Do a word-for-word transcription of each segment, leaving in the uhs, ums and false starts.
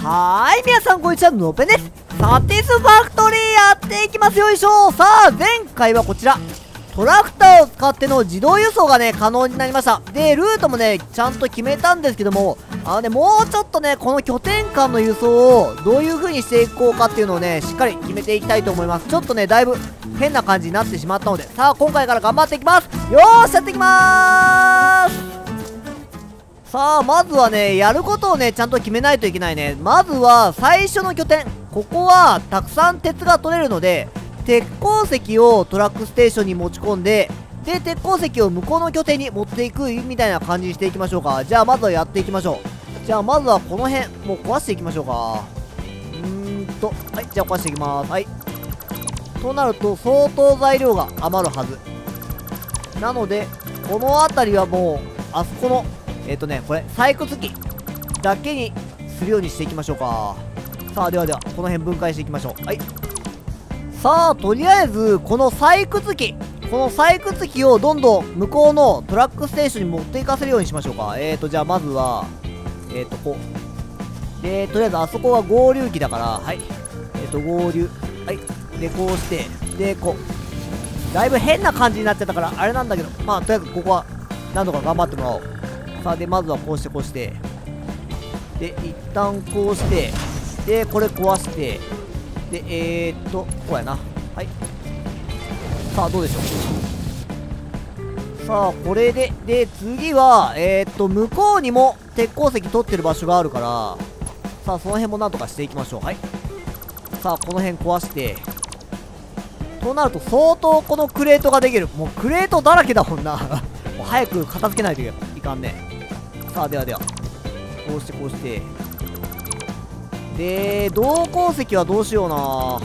はーい、皆さんこんにちは、のぺです。サティスファクトリーやっていきますよいしょ。さあ、前回はこちら、トラクターを使っての自動輸送がね、可能になりました。で、ルートもね、ちゃんと決めたんですけども、あのね、もうちょっとね、この拠点間の輸送をどういう風にしていこうかっていうのをね、しっかり決めていきたいと思います。ちょっとね、だいぶ変な感じになってしまったので、さあ、今回から頑張っていきます。よーし、やっていきまーす。さあ、まずはね、やることをね、ちゃんと決めないといけないね。まずは、最初の拠点。ここは、たくさん鉄が取れるので、鉄鉱石をトラックステーションに持ち込んで、で、鉄鉱石を向こうの拠点に持っていくみたいな感じにしていきましょうか。じゃあ、まずはやっていきましょう。じゃあ、まずはこの辺、もう壊していきましょうか。うーんと、はい、じゃあ壊していきます。はい。となると、相当材料が余るはず。なので、この辺りはもう、あそこの、えっとね、これ、採掘機だけにするようにしていきましょうか。さあ、ではでは、この辺分解していきましょう。はい。さあ、とりあえず、この採掘機、この採掘機をどんどん向こうのトラックステーションに持っていかせるようにしましょうか。えーと、じゃあ、まずは、えーと、こう。で、とりあえず、あそこは合流機だから、はい。えーと、合流。はい。で、こうして、で、こう。だいぶ変な感じになっちゃったから、あれなんだけど、まあ、とりあえず、ここは、何度か頑張ってもらおう。さあ、で、まずはこうしてこうして。で、一旦こうして。で、これ壊して。で、えーっと、こうやな。はい。さあ、どうでしょう。さあ、これで、で、次は、えーっと、向こうにも鉄鉱石取ってる場所があるから、さあ、その辺もなんとかしていきましょう。はい。さあ、この辺壊して。となると、相当このクレートができる。もうクレートだらけだもんな。もう早く片付けないといかんね。さあ、ではでは。こうしてこうして。で、銅鉱石はどうしような。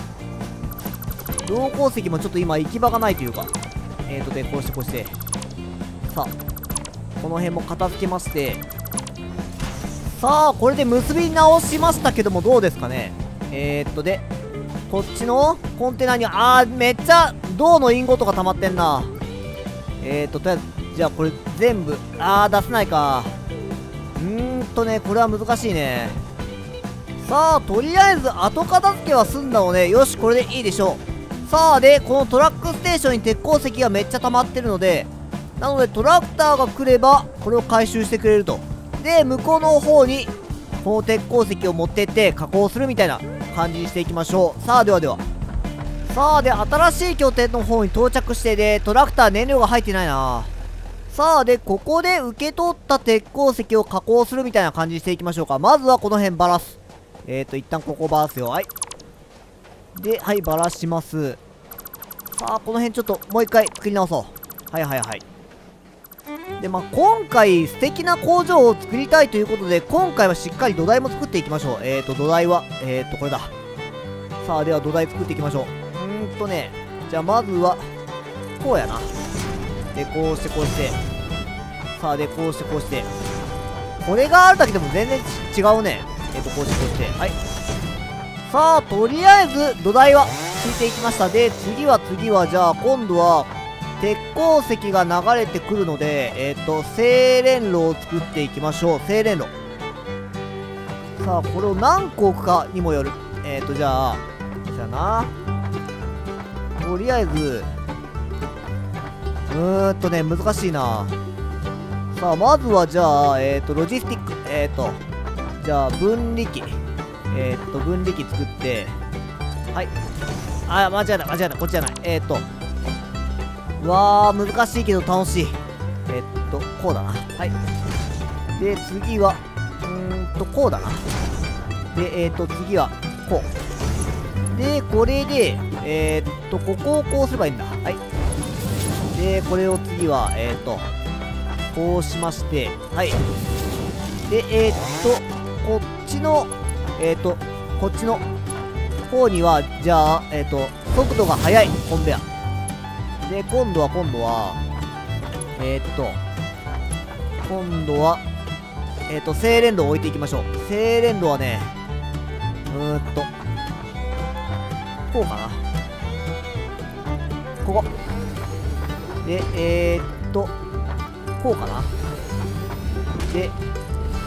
銅鉱石もちょっと今行き場がないというか。えーと、で、こうしてこうして。さあ、この辺も片付けまして。さあ、これで結び直しましたけども、どうですかね。えーと、で、こっちのコンテナに、あー、めっちゃ銅のインゴとか溜まってんな。えーと、とりあえず、じゃあこれ全部、あー、出せないか。うーんとね、これは難しいね。さあ、とりあえず後片付けは済んだので、よし、これでいいでしょう。さあ、で、このトラックステーションに鉄鉱石がめっちゃ溜まってるので、なのでトラクターが来れば、これを回収してくれると。で、向こうの方に、この鉄鉱石を持ってって加工するみたいな感じにしていきましょう。さあ、ではでは。さあ、で、新しい拠点の方に到着して、で、トラクター燃料が入ってないな。さあ、で、ここで受け取った鉄鉱石を加工するみたいな感じにしていきましょうか。まずはこの辺ばらす。えーと、一旦ここばらすよ。はい。で、はい、ばらします。さあ、この辺ちょっともう一回作り直そう。はいはいはい。で、まあ、今回素敵な工場を作りたいということで、今回はしっかり土台も作っていきましょう。えーと、土台は、えーと、これだ。さあ、では土台作っていきましょう。うーんとね、じゃあまずは、こうやな。で、こうしてこうして。さあ、で、こうしてこうして。これがあるだけでも全然違うね。えっと、こうしてこうして。はい。さあ、とりあえず、土台は引いていきました。で、次は次は、じゃあ、今度は、鉄鉱石が流れてくるので、えっと、精錬炉を作っていきましょう。精錬炉。さあ、これを何個置くかにもよる。えっと、じゃあ、じゃあな。とりあえず、うーんとね、難しいな。さあ、まずは、じゃあ、えっと、ロジスティック。えっと、じゃあ、分離機。えっと、分離機作って、はい。あ、間違えた、間違えた。こっちじゃない。えっと、うわー、難しいけど楽しい。えっと、こうだな。はい。で、次は、うーんと、こうだな。で、えっと、次は、こう。で、これで、えー、っと、ここをこうすればいいんだ。はい。で、これを次は、えー、っと、こうしまして、はい。で、えー、っと、こっちの、えー、っと、こっちの方には、じゃあ、えー、っと、速度が速いコンベア。で、今度は、今度は、えー、っと、今度は、えー、っと、精錬炉を置いていきましょう。精錬炉はね、うーんと、こうかな。ここ。で、えー、っと、こうかな。で、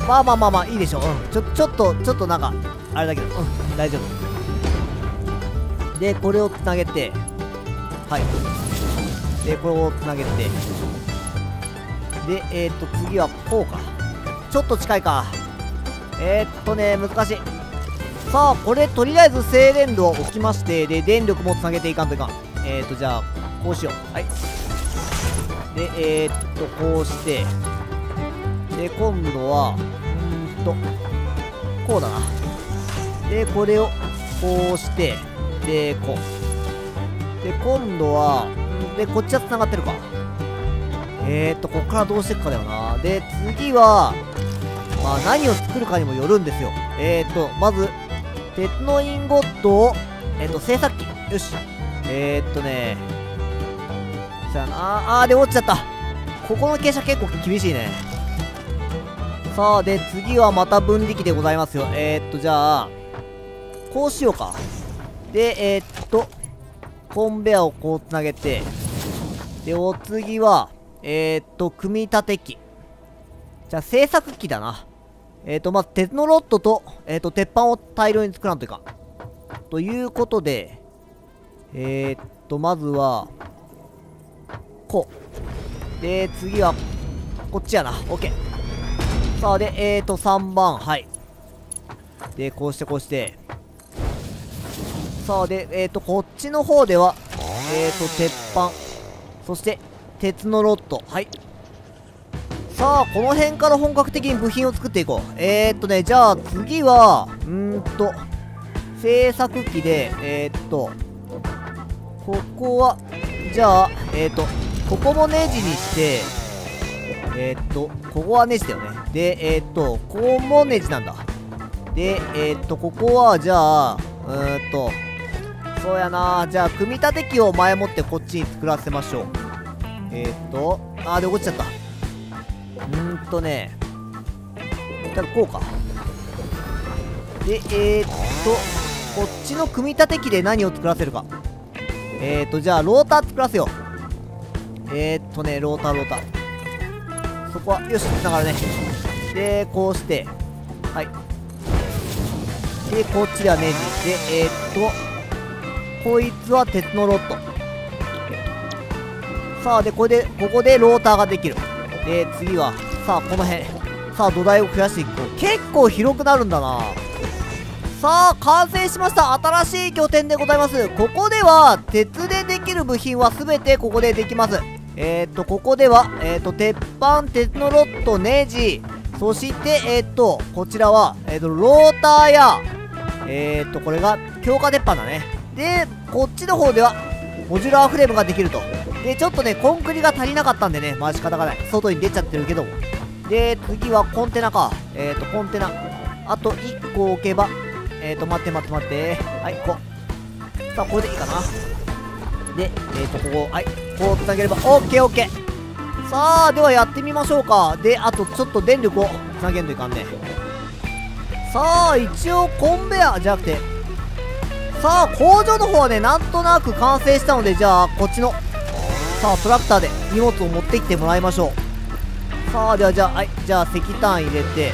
まあまあまあまあいいでしょう。うんちょちょっとちょっとなんかあれだけど、うん大丈夫で、これをつなげて、はいでこれをつなげて、でえー、っと次はこうか。ちょっと近いか。えー、っとね難しい。さあこれとりあえず静電度を置きまして、で電力もつなげていかんといかん。えー、っとじゃあこうしよう。はいでえー、っとこうして、で今度はうーんとこうだな。でこれをこうして、でこうで今度はんでこっちは繋がってるか。えーっとこっからどうしていくかだよな。で次はまあ何を作るかにもよるんですよ。えーっとまず鉄のインゴットをえーっと製作機、よし。えーっとねさあなあーで落ちちゃった。ここの傾斜結構厳しいね。さあで次はまた分離機でございますよ。えー、っとじゃあこうしようか。でえー、っとコンベアをこうつなげて、でお次はえー、っと組み立て機、じゃあ製作機だな。えー、っとまず鉄のロッドとえー、っと鉄板を大量に作らんというか、ということでえー、っとまずはこうで次はこっちやな。 OK。さあでえーとさんばん、はいでこうしてこうして、さあでえーとこっちの方ではえーと鉄板、そして鉄のロッド、はい。さあこの辺から本格的に部品を作っていこう。えーっとねじゃあ次はうーんと製作機でえーっとここはじゃあえーっとここもネジにして、えー、っとここはネジだよね。でえー、っとここもネジなんだ。でえー、っとここはじゃあうーんとそうやな、じゃあ組み立て機を前もってこっちに作らせましょう。えー、っとあーで落ちちゃった。うーんとねただこうか。でえー、っとこっちの組み立て機で何を作らせるか。えー、っとじゃあローター作らせよう。えー、っとねローターローターそこはよしつながるね。でこうしてはいでこっちではネジでえー、っとこいつは鉄のロッド。さあでこれでここでローターができる。で次はさあこの辺さあ土台を増やしていこう。結構広くなるんだな。さあ完成しました。新しい拠点でございます。ここでは鉄でできる部品は全てここでできます。えー、っとここではえー、っと鉄板、鉄のロッド、ネジ、そしてえー、っとこちらはえー、っとローターやえー、っとこれが強化鉄板だね。でこっちの方ではモジュラーフレームができると。でちょっとねコンクリが足りなかったんでね、まあ仕方がない、外に出ちゃってるけども。で次はコンテナか。えー、っとコンテナあといっこ置けばえーと待って待って待ってはいこうさあこれでいいかな。でえーとここはいこうつなげれば オーケーオーケー。 さあではやってみましょうか。であとちょっと電力をつなげんといかんね。さあ一応コンベアじゃなくてさあ工場の方はねなんとなく完成したので、じゃあこっちのさあトラクターで荷物を持ってきてもらいましょう。さあではじゃあはいじゃあ石炭入れて、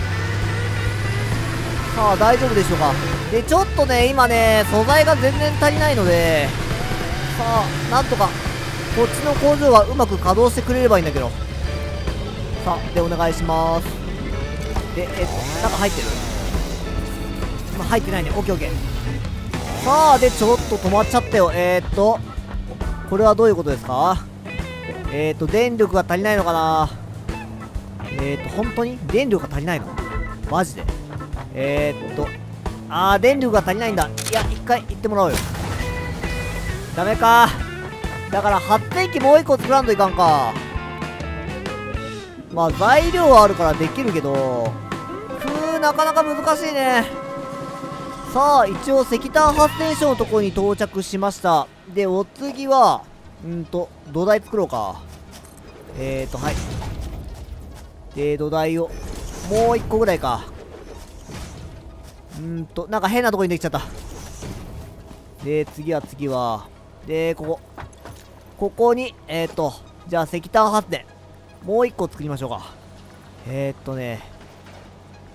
さあ大丈夫でしょうか。でちょっとね今ね素材が全然足りないので、さあなんとかこっちの工場はうまく稼働してくれればいいんだけど。さあでお願いします。でえっとなんか入ってる、まあ、入ってないね。オッケーオッケー。さあでちょっと止まっちゃったよ。えー、っとこれはどういうことですか。えー、っと電力が足りないのかな。えー、っと本当に電力が足りないのマジで。えー、っとあー電力が足りないんだ。いや一回行ってもらおうよ。ダメか。だから発電機もう一個作らんといかんか。まあ材料はあるからできるけどふーなかなか難しいね。さあ一応石炭発電所のところに到着しました。でお次はうんと土台作ろうか。えーとはいで土台をもう一個ぐらいか。うーんとなんか変なとこにできちゃった。で次は次はでここここにえっ、ー、とじゃあ石炭発電もう一個作りましょうか。えー、っとね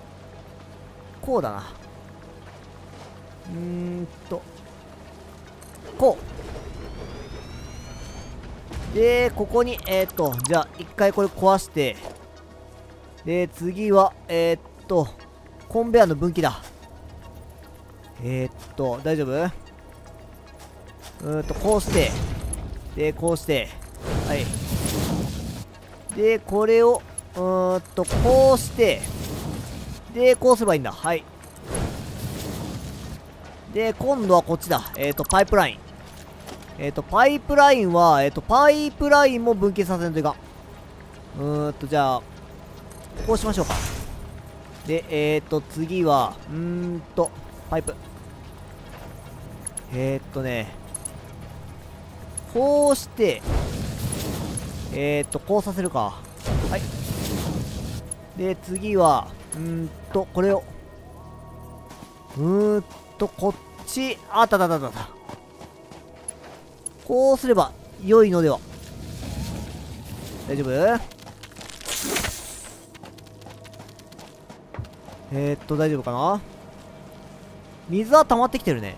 こうだな。うーんとこうで、ここにえー、っとじゃあ一回これ壊して、で次はえー、っとコンベヤーの分岐だ。えー、っと大丈夫？うーんとこうして、でこうして、はい。でこれをうーんとこうして、でこうすればいいんだ。はい。で今度はこっちだ。えっとパイプライン。えっとパイプラインはえっとパイプラインも分岐させんといかん。うーんとじゃあこうしましょうか。でえっと次はうーんとパイプ、えっとねこうして、えっとこうさせるか。はい。で次はうーんとこれをうーんとこっち、あったあったあったあった。こうすれば良いのでは。大丈夫？えー、っと大丈夫かな。水は溜まってきてるね。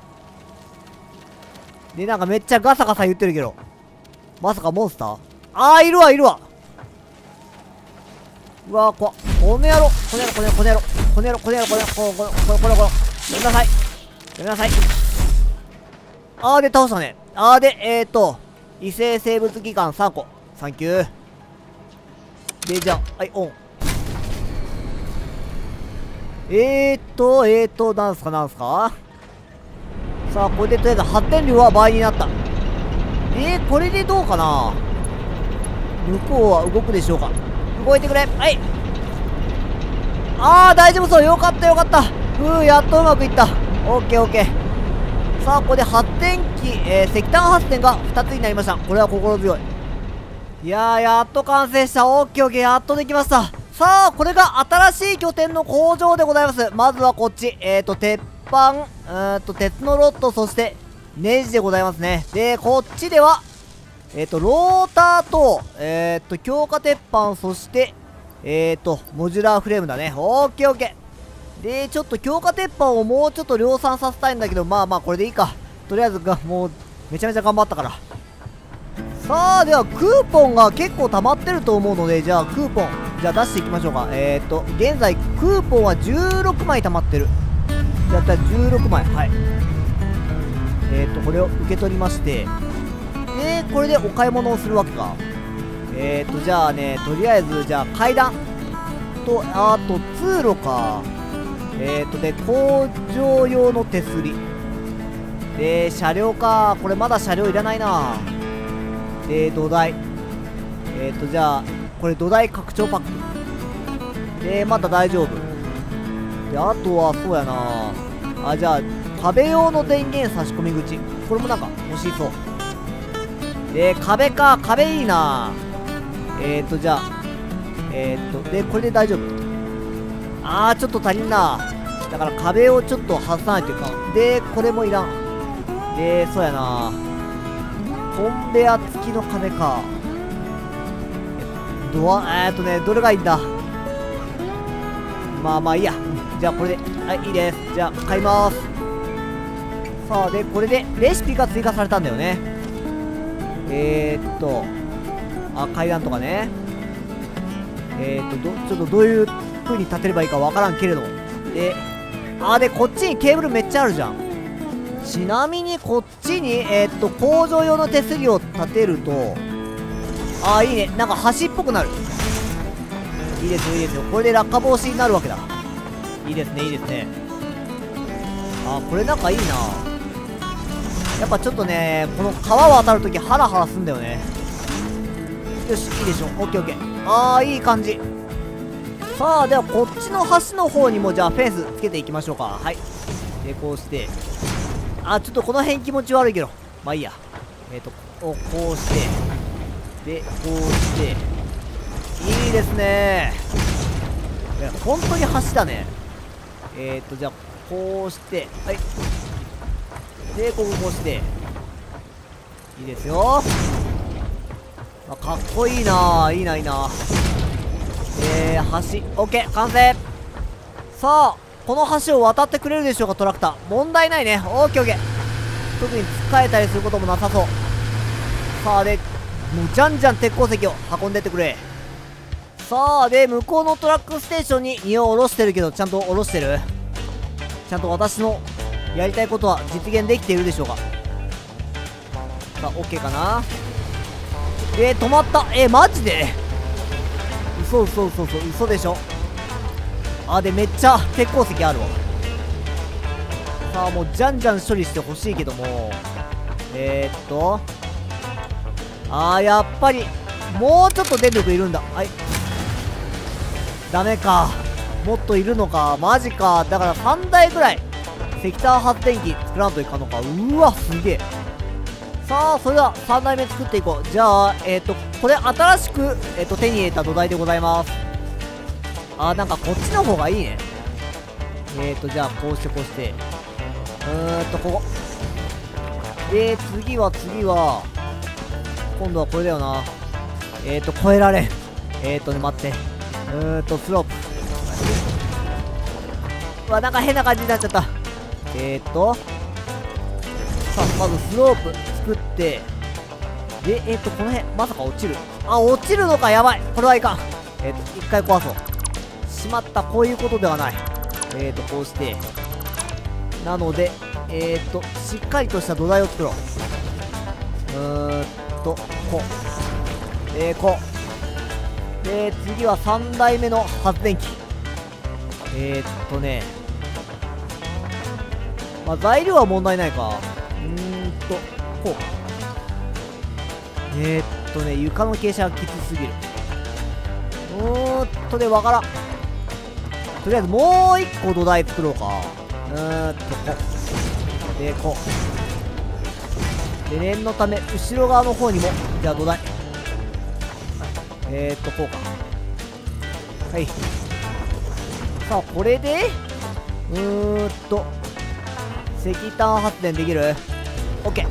でなんかめっちゃガサガサ言ってるけど、まさかモンスター？あーいるわいるわ。うわー怖っ。この野郎この野郎この野郎この野郎この野郎この野郎この野郎このこのこのこのこのやめなさいやめなさい。あーで倒したね。あーでえーと異生生物機関さんこサンキュー。でじゃあはいオン。えーっとえーっとなんすかなんすか。さあこれでとりあえず発電量は倍になった。えー、これでどうかな。向こうは動くでしょうか。動いてくれ。はい。あー大丈夫そう。よかったよかった。ふうやっとうまくいった。オッケーオッケー。さあここで発電機、えー、石炭発電がふたつになりました。これは心強い。いやーやっと完成した。オッケーオッケーやっとできました。さあこれが新しい拠点の工場でございます。まずはこっちえーと鉄板、うーんと鉄のロッド、そしてネジでございますね。でこっちではえっ、ー、とローターとえっ、ー、と強化鉄板、そしてえっ、ー、とモジュラーフレームだね。オッケーオッケー。でちょっと強化鉄板をもうちょっと量産させたいんだけど、まあまあこれでいいか。とりあえずがもうめちゃめちゃ頑張ったから。さあではクーポンが結構溜まってると思うので、じゃあクーポンじゃあ出していきましょうか。えっ、ー、と現在クーポンはじゅうろくまい溜まってる。じゃあじゅうろくまい、はい。えっ、ー、とこれを受け取りまして、でこれでお買い物をするわけか。えっ、ー、とじゃあねとりあえずじゃあ階段とあと通路か。えっ、ー、とで工場用の手すりで車両か。これまだ車両いらないな。で土台、えっ、ー、とじゃあこれ土台拡張パックでまだ大丈夫で、あとはそうやなあ。じゃあ壁用の電源差し込み口、これもなんか欲しそうで、壁か。壁いいな。えっ、ー、とじゃあえっ、ー、とでこれで大丈夫。あーちょっと足りんな。だから壁をちょっと外さないというか。でこれもいらん。でそうやなコンベア付きの壁か。ドアえーっとねどれがいいんだ。まあまあいいや。じゃあこれではいいいです。じゃあ買います。さあでこれでレシピが追加されたんだよね。えー、っとあ階段とかね。えー、っとどちょっとどういう風に立てればいいかわからんけれども。であでこっちにケーブルめっちゃあるじゃん。ちなみにこっちにえー、っと工場用の手すりを立てると、あーいいね。なんか橋っぽくなる。いいですよいいですよ。これで落下防止になるわけだ。いいですねいいですね。あーこれなんかいいな。やっぱちょっとねこの川を渡るときハラハラすんだよね。よしいいでしょ。オッケーオッケー。あーいい感じ。さあではこっちの橋の方にもじゃあフェンスつけていきましょうか。はい。でこうしてあちょっとこの辺気持ち悪いけどまあいいや。えっ、ー、とこうしてでこうしていいですね。いや本当に橋だね。えっ、ー、とじゃあこうしてはいでこここうしていいですよ。あかっこいいな。いいないいな。えー、橋 OK 完成。さあこの橋を渡ってくれるでしょうか、トラクター。問題ないね。オーケーオーケー。特に使えたりすることもなさそう。さあ、で、もうじゃんじゃん鉄鉱石を運んでってくれ。さあ、で、向こうのトラックステーションに荷を下ろしてるけど、ちゃんと下ろしてる？ちゃんと私のやりたいことは実現できているでしょうか。さあ、OK かな。で、止まった。え、マジで嘘嘘嘘嘘嘘でしょ。あ、で、めっちゃ鉄鉱石あるわ。さあ、もうじゃんじゃん処理してほしいけども、えー、っとあー、やっぱりもうちょっと電力いるんだ。はい、ダメか。もっといるのか。マジか。だからさんだいぐらい石炭発電機作らんといかんのか。うわ、すげえ。さあ、それではさんだいめ作っていこう。じゃあ、えっ、ー、とこれ新しく、えー、と手に入れた土台でございます。あー、なんかこっちの方がいいね。えっ、ー、とじゃあこうしてこうしてうーんとここで、次は次は今度はこれだよな。えっ、ー、と越えられん。えっ、ー、とね待って、うーんとスロープ。うわ、なんか変な感じになっちゃった。えっ、ー、とさあ、まずスロープ作って、で、えっ、ー、とこの辺まさか落ちる。あ、落ちるのか。やばい、これはいかん。えっ、ー、と一回壊そう。しまった、こういうことではない。えっ、ー、とこうしてなので、えっ、ー、としっかりとした土台を作ろう。うーんとこう、えー、こうで、次はさんだいめの発電機。えー、っとねまあ材料は問題ないか。うーんとこう、えー、っとね床の傾斜がきつすぎる。うーんとでわからん。とりあえずもう一個土台作ろうか。うーんとこうでこうで、念のため後ろ側の方にもじゃあ土台、えー、っとこうか。はい、さあこれでうーんと石炭発電できる？ OK。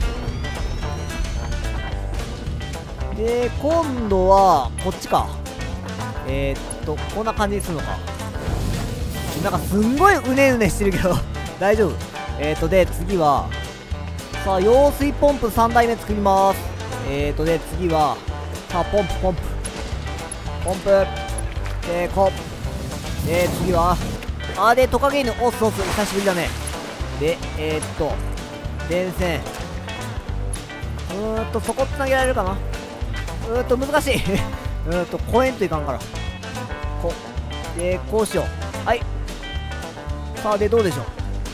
で、今度はこっちか。えー、っとこんな感じにするのか。なんかすんごいうねうねしてるけど大丈夫。えー、っとで次はさあ揚水ポンプさんだいめ作ります。えー、っとで次はさあポンプポンプポンプでこうで、次はあーでトカゲ犬。オスオス久しぶりだね。で、えー、っと電線、うーんとそこつなげられるかな。うーんと難しいうーんと越えんといかんからこうでこうしよう。はい、さあでどうでしょう。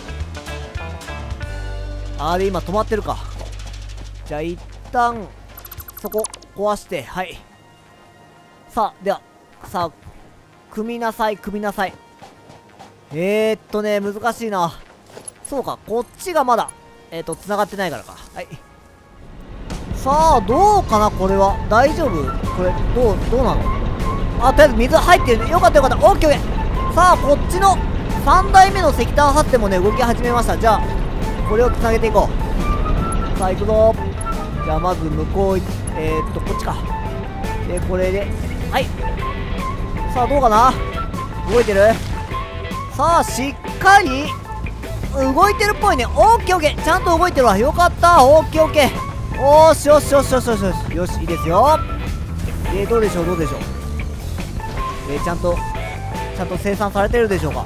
あーで今止まってるか。じゃあ一旦そこ壊して、はい。さあではさあ組みなさい組みなさい。えー、っとね難しいな。そうか、こっちがまだえー、っと繋がってないからか。はい、さあどうかな、これは大丈夫？これどうどうなの。あ、とりあえず水入ってるね。よかったよかった。オッケーオッケー。さあこっちのさんだいめの石炭発電もね動き始めました。じゃあこれをつなげていこう。さあ行くぞ。じゃあまず向こういえー、っとこっちか。でこれではい。さあどうかな、動いてる。さあしっかり動いてるっぽいね。オッケーオッケー、ちゃんと動いてるわ。よかった。オッケーオッケー。おーしよしよしよしよしよしよし、いいですよ。えー、どうでしょうどうでしょう。えー、ちゃんとちゃんと生産されてるでしょうか。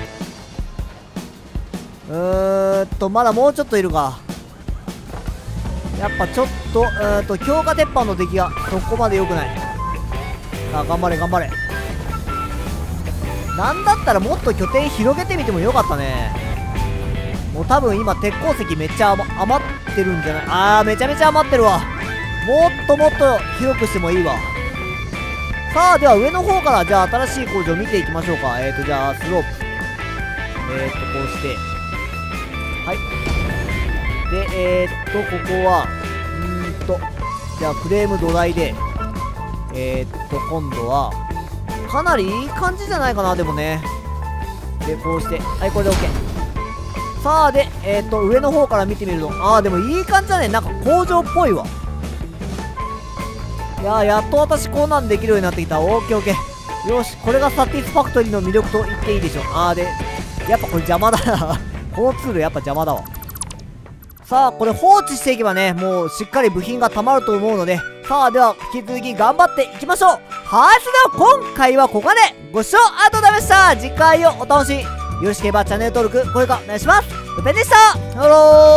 うーんとまだもうちょっといるか。やっぱちょっとうーんと強化鉄板の出来がそこまで良くない。さあ頑張れ頑張れ。なんだったらもっと拠点広げてみてもよかったね。もう多分今鉄鉱石めっちゃ余余ってるんじゃない。あーめちゃめちゃ余ってるわ。もっともっと広くしてもいいわ。さあでは上の方からじゃあ新しい工場見ていきましょうか。えーとじゃあスロープえーとこうしてはい。でえーっとここはうーんとじゃあフレーム土台でえーっと今度はかなりいい感じじゃないかな。でもね、でこうしてはいこれで OK。 さあでえーっと上の方から見てみるとああでもいい感じだね。なんか工場っぽいわ。いやーやっと私こんなんできるようになってきた。オーケーオーケー。よし、これがサティスファクトリーの魅力と言っていいでしょう。あーでやっぱこれ邪魔だなこのツールやっぱ邪魔だわ。さあこれ放置していけばね、もうしっかり部品が溜まると思うので、さあでは引き続き頑張っていきましょう。はい、それでは今回はここまで。ご視聴ありがとうございました。次回をお楽しみ。よろしければチャンネル登録、高評価お願いします。うぺんでした。ハロー。